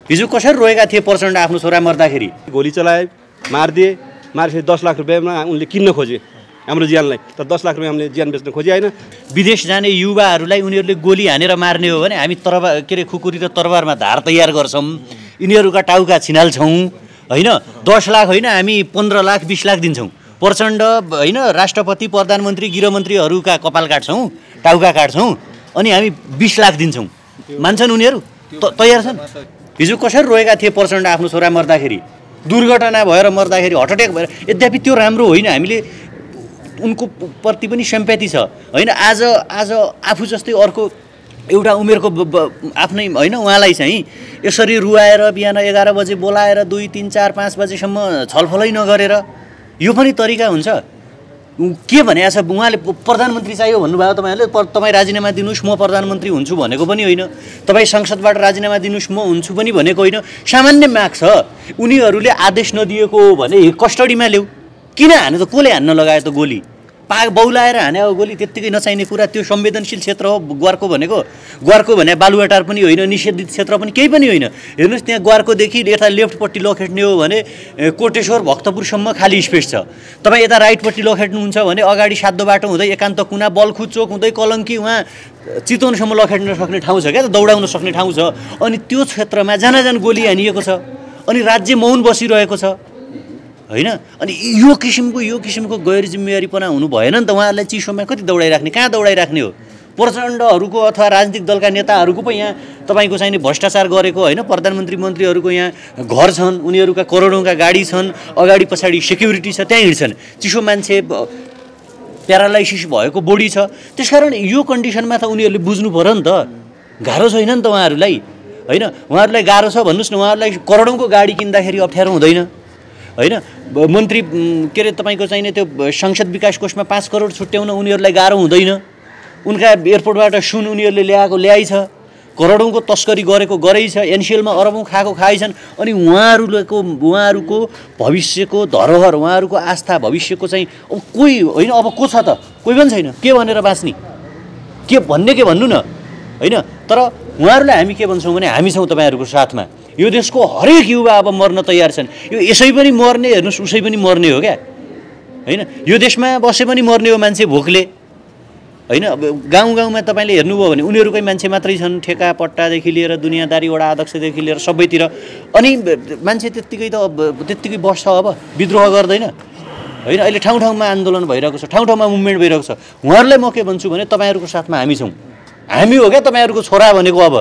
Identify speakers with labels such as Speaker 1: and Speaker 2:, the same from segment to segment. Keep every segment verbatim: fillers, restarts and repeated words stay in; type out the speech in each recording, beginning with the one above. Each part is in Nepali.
Speaker 1: हिजो कसरी रोएका थिए प्रचण्ड आफ्नो छोरा मर्दाखेरि?
Speaker 2: गोली चलाए, मारिदिए, मारेपछि दस लाख रुपियाँमा उनले किन्न खोजे हाम्रो ज्यानलाई, तर दस लाख रुपियाँ हामीले ज्यान बेच्न खोजे होइन।
Speaker 1: विदेश जाने युवाहरूलाई उनीहरूले गोली हानेर मार्ने हो भने हामी तरबार के अरे खुकुरी र तरबारमा धार तयार गर्छौँ, यिनीहरूका टाउका छिनाल्छौँ होइन। दस लाख होइन, हामी पन्ध्र लाख बिस लाख दिन्छौँ। प्रचण्ड होइन राष्ट्रपति प्रधानमन्त्री गृहमन्त्रीहरूका कपाल काट्छौँ, टाउका काट्छौँ, अनि हामी बिस लाख दिन्छौँ। मान्छन् उनीहरू? तयार छन्? हिजो कसरी रोएका थिए प्रचण्ड आफ्नो छोरा मर्दाखेरि? दुर्घटना भएर मर्दाखेरि, हार्ट एट्याक भएर। यद्यपि त्यो राम्रो होइन, हामीले उनको प्रति पनि सिम्प्याथी छ होइन। आज आज आफू जस्तै अर्को एउटा उमेरको आफ्नै होइन उहाँलाई चाहिँ यसरी रुवाएर बिहान एघार बजे बोलाएर दुई तिन चार पाँच बजेसम्म छलफलै नगरेर यो पनि तरिका हुन्छ? के भने छ उहाँले प्रधानमन्त्री चाहियो भन्नुभयो तपाईँहरूले, तपाईँ राजीनामा दिनुहोस् म प्रधानमन्त्री हुन्छु भनेको पनि होइन, तपाईँ संसदबाट राजीनामा दिनुहोस् म हुन्छु पनि भनेको होइन। सामान्य माग छ, उनीहरूले आदेश नदिएको हो भने कस्टडीमा ल्याऊ। किन हाने त? कसले हान्न लगायो त गोली? पा बौलाएर हाने हो गोली, त्यत्तिकै नचाहिने कुरा। त्यो संवेदनशील क्षेत्र हो ग्वारको भनेको। ग्वारको भने बालुवाटार पनि होइन, निषेधित क्षेत्र पनि केही पनि होइन। हेर्नुहोस् त्यहाँ ग्वारकोदेखि यता लेफ्टपट्टि लखेट्ने हो भने कोटेश्वर भक्तपुरसम्म खाली स्पेस छ। तपाईँ यता राइटपट्टि लखेट्नुहुन्छ भने अगाडि सातो बाटो हुँदै एकान्त कुना बल्खु चोक हुँदै कलङ्की उहाँ चितवनसम्म लखेट्न सक्ने ठाउँ छ क्या त, दौडाउन सक्ने ठाउँ छ। अनि त्यो क्षेत्रमा जान जान गोली हानिएको छ, अनि राज्य मौन बसिरहेको छ होइन। अनि यो किसिमको यो किसिमको गैर जिम्मेवारीपना हुनु भएन नि त। उहाँहरूलाई चिसोमा कति दौडाइराख्ने, कहाँ दौडाइराख्ने हो? प्रचण्डहरूको अथवा राजनीतिक दलका नेताहरूको पो यहाँ तपाईँको चाहिँ भ्रष्टाचार गरेको होइन। प्रधानमन्त्री मन्त्रीहरूको यहाँ घर छन्, उनीहरूका करोडौँका गाडी छन्, अगाडि पछाडि सेक्युरिटी छ, त्यहाँ हिँड्छन्। चिसो मान्छे प्यारालाइसिस भएको बोडी छ। त्यसकारण यो कन्डिसनमा त उनीहरूले बुझ्नु पऱ्यो नि त। गाह्रो छैन नि त उहाँहरूलाई होइन। उहाँहरूलाई गाह्रो छ भन्नुहोस् न, उहाँहरूलाई करोडौँको गाडी किन्दाखेरि अप्ठ्यारो हुँदैन होइन। मन्त्री के अरे तपाईँको चाहिने त्यो संसद विकास कोषमा पाँच करोड छुट्याउन उनीहरूलाई गाह्रो हुँदैन। उनका एयरपोर्टबाट सुन उनीहरूले ल्याएको ल्याइ छ, करोडौँको तस्करी गरेको गरै छ, एनसिएलमा अरबौँ खाएको खाइ छन्। अनि उहाँहरूको उहाँहरूको भविष्यको धरोहर, उहाँहरूको आस्था भविष्यको चाहिँ अब कोही होइन, अब को छ त? कोही पनि छैन। के भनेर बाँच्ने? के भन्ने के भन्नु न होइन। तर उहाँहरूलाई हामी के भन्छौँ भने हामी छौँ तपाईँहरूको साथमा। यो देशको हरेक युवा अब मर्न तयार छन्। यो यसै पनि मर्ने, हेर्नुहोस् उसै पनि मर्ने हो क्या होइन। यो देशमा बसे पनि मर्ने हो मान्छे भोकले होइन। अब गाउँ गाउँमा तपाईँले हेर्नुभयो भने उनीहरूकै मान्छे मात्रै छन्, ठेका पट्टादेखि लिएर दुनियाँदारी वडा अध्यक्षदेखि लिएर सबैतिर। अनि मान्छे त्यत्तिकै त अब त्यत्तिकै बस्छ, अब विद्रोह गर्दैन होइन। अहिले ठाउँ ठाउँमा आन्दोलन भइरहेको छ, ठाउँ ठाउँमा मुभमेन्ट भइरहेको छ। उहाँहरूलाई म के भन्छु भने तपाईँहरूको साथमा हामी छौँ। हामी हो क्या तपाईँहरूको छोरा भनेको अब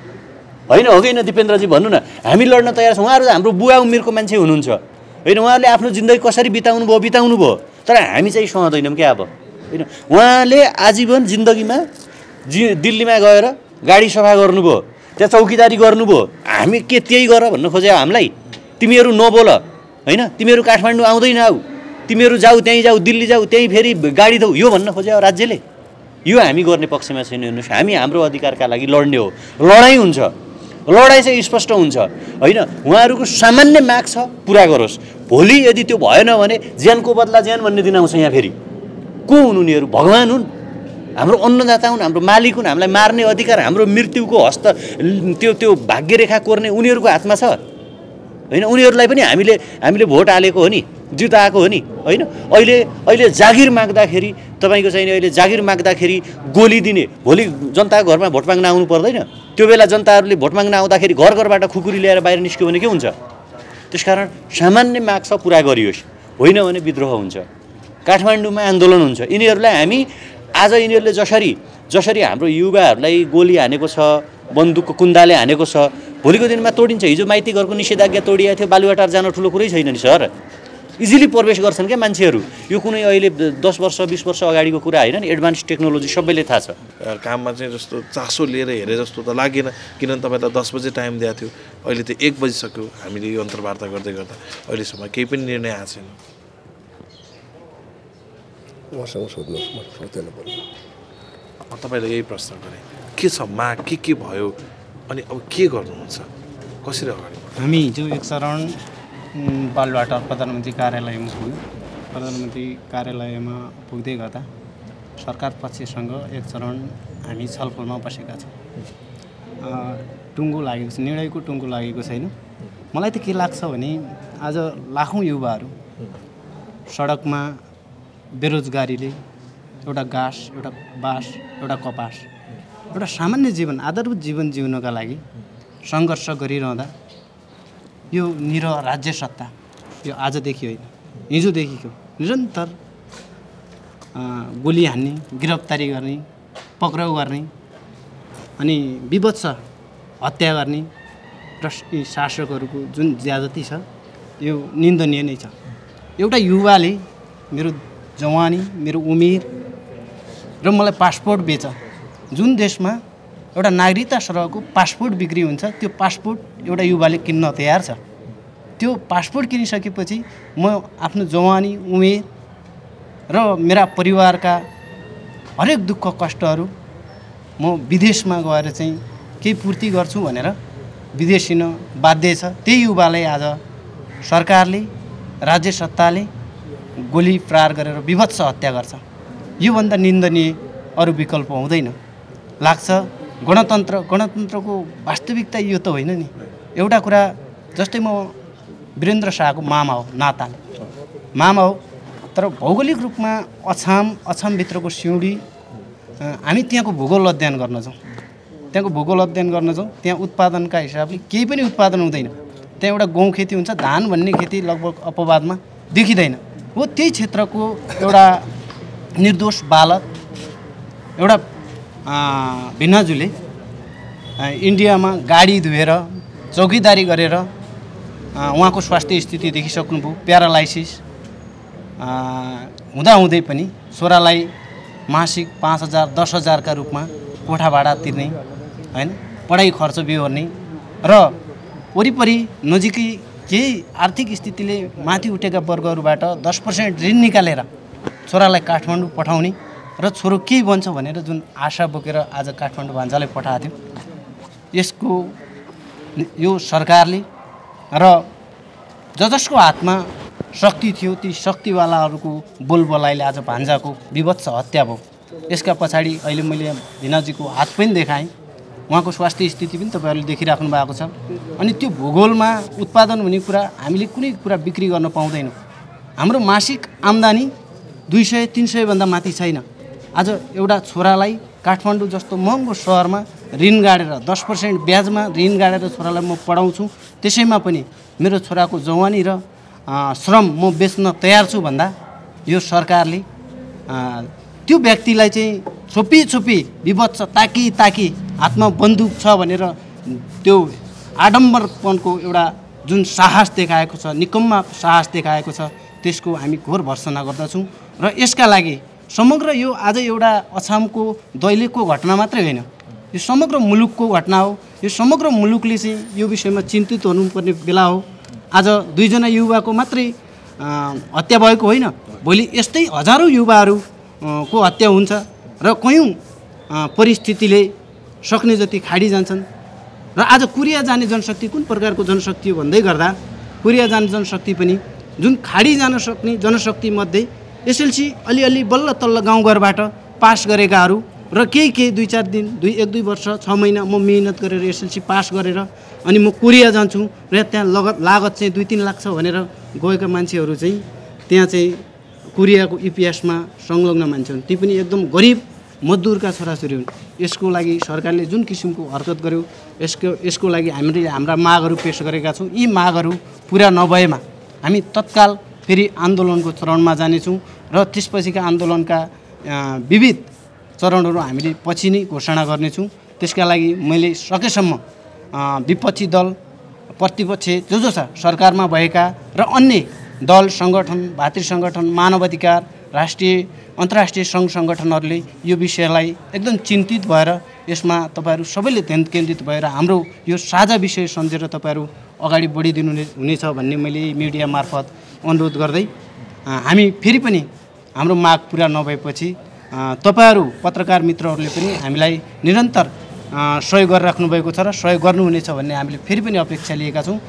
Speaker 1: होइन, हो कि होइन दिपेन्द्रजी भन्नु न। हामी लड्न तयार छौँ। उहाँहरू हाम्रो बुवा उमेरको मान्छे हुनुहुन्छ होइन। उहाँहरूले आफ्नो जिन्दगी कसरी बिताउनु भयो बिताउनु भयो, तर हामी चाहिँ सहँदैनौँ क्या अब होइन। उहाँले आजीवन जिन्दगीमा जि दिल्लीमा गएर गाडी सफा गर्नुभयो, त्यहाँ चौकीदारी गर्नुभयो। हामी के त्यही गर भन्न खोज्यो हामीलाई? तिमीहरू नबोल होइन, तिमीहरू काठमाडौँ आउँदैन आऊ, तिमीहरू जाऊ त्यहीँ जाऊ, दिल्ली जाऊ, त्यहीँ फेरि गाडी दौ, यो भन्न खोज्यो राज्यले? यो हामी गर्ने पक्षमा छैन। हेर्नुहोस् हामी हाम्रो अधिकारका लागि लड्ने हो, लडाइँ हुन्छ, लडाइँ चाहिँ स्पष्ट हुन्छ होइन। उहाँहरूको सामान्य माग छ, पुरा गरोस्। भोलि यदि त्यो भएन भने ज्यानको बदला ज्यान भन्ने दिन आउँछ यहाँ। फेरि को हुन् उनीहरू? भगवान हुन्, हाम्रो अन्नदाता हुन्, हाम्रो मालिक हुन्। हामीलाई मार्ने अधिकार, हाम्रो मृत्युको हस्त त्यो त्यो भाग्यरेखा कोर्ने उनीहरूको हातमा छ होइन। उनीहरूलाई पनि हामीले हामीले भोट हालेको हो नि, जिताएको हो नि होइन। अहिले अहिले जागिर माग्दाखेरि तपाईँको चाहिँ अहिले जागिर माग्दाखेरि गोली दिने, भोलि जनताको घरमा भोट माग्न आउनु पर्दैन? त्यो बेला जनताहरूले भोट माग्न आउँदाखेरि घर घरबाट खुकुरी ल्याएर बाहिर निस्क्यो भने के हुन्छ? त्यसकारण सामान्य माग छ, पुरा गरियोस्, होइन भने विद्रोह हुन्छ, काठमाडौँमा आन्दोलन हुन्छ। यिनीहरूलाई हामी आज यिनीहरूले जसरी जसरी हाम्रो युवाहरूलाई गोली हानेको छ, बन्दुकको कुन्दाले हानेको छ, भोलिको दिनमा तोडिन्छ। हिजो माइती घरको निषेधाज्ञा तोडिएको थियो, बालुवाटार जान ठुलो कुरै छैन नि सर। इजिली प्रवेश गर्छन् क्या मान्छेहरू। यो कुनै अहिले दस वर्ष बिस वर्ष अगाडिको कुरा होइन नि। एडभान्स टेक्नोलोजी सबैले थाहा छ।
Speaker 3: काममा चाहिँ जस्तो चासो लिएर हेरे जस्तो त लागेन, किनभने तपाईँलाई दस बजे टाइम दिएको थियो, अहिले त एक बजिसक्यो। हामीले यो अन्तर्वार्ता गर्दै गर्दा अहिलेसम्म केही पनि निर्णय आएको छैन।
Speaker 4: उहाँसँग सोध्नुहोस्, म सोध्दैन पर्यो।
Speaker 3: तपाईँलाई यही प्रश्न गरेँ, के छ माग, के के भयो, अनि अब के गर्नुहुन्छ, कसरी अगाडि?
Speaker 5: हामी हिजो एक चरण बालुवाटार प्रधानमन्त्री कार्यालयमा पुग्यौँ। प्रधानमन्त्री कार्यालयमा पुग्दै गर्दा सरकार पक्षसँग एक चरण हामी छलफलमा बसेका छौँ। टुङ्गो लागेको छ निर्णयको टुङ्गो लागेको छैन। मलाई त के लाग्छ भने आज लाखौँ युवाहरू सडकमा बेरोजगारीले एउटा घाँस एउटा बाँस एउटा कपास एउटा सामान्य जीवन आधारभूत जीवन जिउनका लागि सङ्घर्ष गरिरहँदा यो निर राज्य सत्ता यो आजदेखि होइन हिजोदेखिको निरन्तर गोली हान्ने गिरफ्तारी गर्ने पक्राउ गर्ने अनि विभत्स हत्या गर्ने र यी शासकहरूको जुन ज्यादती छ यो निन्दनीय नै छ। एउटा युवाले मेरो जवानी मेरो उमेर र मलाई पासपोर्ट बेच जुन देशमा एउटा नागरिकता सरहको पासपोर्ट बिक्री हुन्छ त्यो पासपोर्ट एउटा युवाले किन्न तयार छ। त्यो पासपोर्ट किनिसकेपछि म आफ्नो जवानी उमेर र मेरा परिवारका हरेक दुःख कष्टहरू म विदेशमा गएर चाहिँ केही पूर्ति गर्छु भनेर विदेश हिँड्न बाध्य छ। त्यही युवालाई आज सरकारले राज्य सत्ताले गोली प्रहार गरेर विभत्स हत्या गर्छ। योभन्दा निन्दनीय अरू विकल्प हुँदैन। लाग्छ गणतन्त्र गणतन्त्रको वास्तविकता यो त होइन नि। एउटा कुरा जस्तै म वीरेन्द्र शाहको मामा हो नाताले मामा हो तर भौगोलिक रूपमा अछाम अछामभित्रको सिउँडी हामी त्यहाँको भूगोल अध्ययन गर्न जाउँ त्यहाँको भूगोल अध्ययन गर्न जाउँ त्यहाँ उत्पादनका हिसाबले केही पनि उत्पादन हुँदैन। त्यहाँ एउटा गहुँ खेती हुन्छ धान भन्ने खेती लगभग अपवादमा देखिँदैन हो। त्यही क्षेत्रको एउटा निर्दोष बालक एउटा भिन्नाजुले इन्डियामा गाडी धुएर चौकीदारी गरेर उहाँको स्वास्थ्य स्थिति देखिसक्नुभयो प्यारालाइसिस हुँदाहुँदै पनि छोरालाई मासिक पाँच हजार दस हजारका रूपमा कोठा भाडा तिर्ने होइन पढाइ खर्च बिहोर्ने र वरिपरि नजिकै केही आर्थिक स्थितिले माथि उठेका वर्गहरूबाट दस पर्सेन्ट ऋण निकालेर छोरालाई काठमाडौँ पठाउने र छोरो केही बन्छ भनेर जुन आशा बोकेर आज काठमाडौँ भान्जालाई पठाएको थियो यसको यो सरकारले र ज जसको हातमा शक्ति थियो ती शक्तिवालाहरूको बोलबलाइले आज भान्जाको विभत्स हत्या भयो। यसका पछाडि अहिले मैले भिनाजीको हात पनि देखाएँ उहाँको स्वास्थ्य स्थिति पनि तपाईँहरूले देखिराख्नु भएको छ। अनि त्यो भूगोलमा उत्पादन हुने कुरा हामीले कुनै कुरा बिक्री गर्न पाउँदैनौँ। हाम्रो मासिक आम्दानी दुई सय तिन सयभन्दा माथि छैन। आज एउटा छोरालाई काठमाडौँ जस्तो महँगो सहरमा ऋण गाडेर दस पर्सेन्ट ब्याजमा ऋण गाडेर छोरालाई म पढाउँछु त्यसैमा पनि मेरो छोराको जवानी र श्रम म बेच्न तयार छु भन्दा यो सरकारले त्यो व्यक्तिलाई चाहिँ छोपी छोपी विभत्स ताकी ताकी हातमा बन्दुक छ भनेर त्यो आडम्बरपनको एउटा जुन साहस देखाएको छ निकम्मा साहस देखाएको छ त्यसको हामी घोर भर्त्सना गर्दछौँ। र यसका लागि समग्र यो आज एउटा अछामको दैलेखको घटना मात्रै होइन यो समग्र मुलुकको घटना हो। यो समग्र मुलुकले चाहिँ यो विषयमा चिन्तित हुनुपर्ने बेला हो। आज दुईजना युवाको मात्रै हत्या भएको होइन भोलि यस्तै हजारौँ युवाहरू को हत्या हुन्छ र कयौँ परिस्थितिले सक्ने जति खाडी जान्छन्। र आज कोरिया जाने जनशक्ति कुन प्रकारको जनशक्ति हो भन्दै गर्दा कोरिया जाने जनशक्ति पनि जुन खाडी जान सक्ने जनशक्तिमध्ये एसएलसी अलिअलि बल्ल तल्ल गाउँघरबाट पास गरेकाहरू र केही केही दुई चार दिन दुई एक दुई वर्ष छ महिना म मिहिनेत गरेर एसएलसी पास गरेर अनि म कोरिया जान्छु र त्यहाँ लगत लागत चाहिँ दुई तिन लाख छ भनेर गएका मान्छेहरू चाहिँ त्यहाँ चाहिँ कोरियाको इतिहासमा संलग्न मान्छे हुन्। ती पनि एकदम गरिब मजदुरका छोराछोरी हुन्। यसको लागि सरकारले जुन किसिमको हरकत गर्यो यसको यसको लागि हामीले हाम्रा मागहरू पेश गरेका छौँ। यी मागहरू पुरा नभएमा हामी तत्काल फेरि आन्दोलनको चरणमा जानेछौँ र त्यसपछिका आन्दोलनका विविध चरणहरू हामीले पछि नै घोषणा गर्नेछौँ। त्यसका लागि मैले सकेसम्म विपक्षी दल प्रतिपक्ष जो जो छ सरकारमा भएका र अन्य दल सङ्गठन भातृ सङ्गठन मानवाधिकार राष्ट्रिय अन्तर्राष्ट्रिय सङ्घ सङ्गठनहरूले यो विषयलाई एकदम चिन्तित भएर यसमा तपाईँहरू सबैले ध्यान केन्द्रित भएर हाम्रो यो साझा विषय सम्झेर तपाईँहरू अगाडि बढिदिनु हुनेछ भन्ने मैले मिडिया मार्फत अनुरोध गर्दै हामी फेरि पनि हाम्रो माग पुरा नभएपछि तपाईँहरू पत्रकार मित्रहरूले पनि हामीलाई निरन्तर सहयोग गरिराख्नु भएको छ र सहयोग गर्नुहुनेछ भन्ने हामीले फेरि पनि अपेक्षा लिएका छौँ।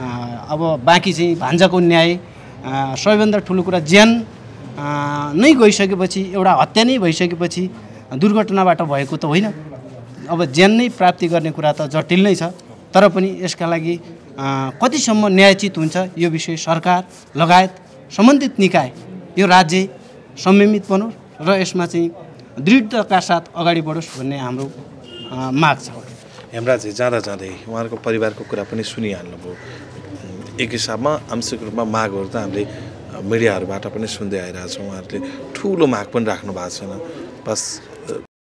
Speaker 5: अब बाँकी चाहिँ भान्जाको न्याय सबैभन्दा ठुलो कुरा ज्यान नै गइसकेपछि एउटा हत्या नै भइसकेपछि दुर्घटनाबाट भएको त होइन अब ज्यान नै प्राप्ति गर्ने कुरा त जटिल नै छ तर पनि यसका लागि कतिसम्म न्यायोचित हुन्छ यो विषय सरकार लगायत सम्बन्धित निकाय यो राज्य संयमित बनोस् र यसमा चाहिँ दृढताका साथ अगाडि बढोस् भन्ने हाम्रो माग छ।
Speaker 3: हेमराजी जाँदा जाँदै उहाँहरूको परिवारको कुरा पनि सुनिहाल्नुभयो। एक हिसाबमा आंशिक रूपमा मागहरू त हामीले मिडियाहरूबाट पनि सुन्दै आइरहेछौँ। उहाँहरूले ठुलो माग पनि राख्नु भएको छैन, बस